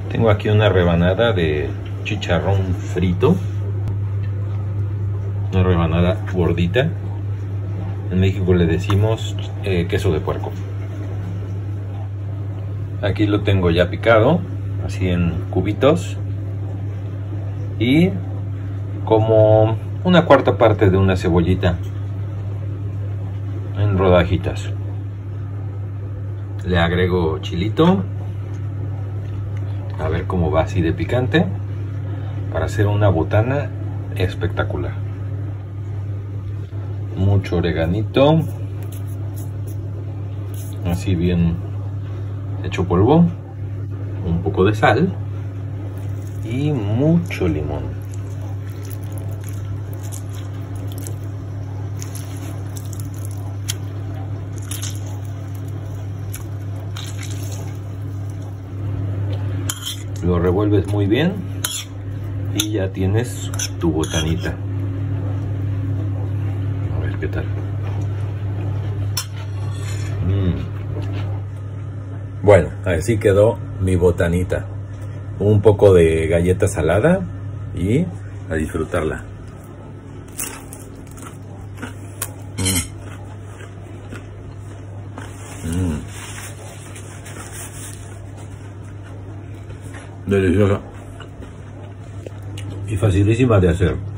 Tengo aquí una rebanada de chicharrón frito, una rebanada gordita. En México le decimos queso de puerco. Aquí lo tengo ya picado, así en cubitos, y como una cuarta parte de una cebollita en rodajitas. Le agrego chilito, a ver cómo va así de picante, para hacer una botana espectacular. Mucho oreganito, así bien hecho polvo, un poco de sal y mucho limón. Lo revuelves muy bien y ya tienes tu botanita. A ver qué tal. Bueno, así quedó mi botanita. Un poco de galleta salada y a disfrutarla. Deliciosa y facilísima de hacer.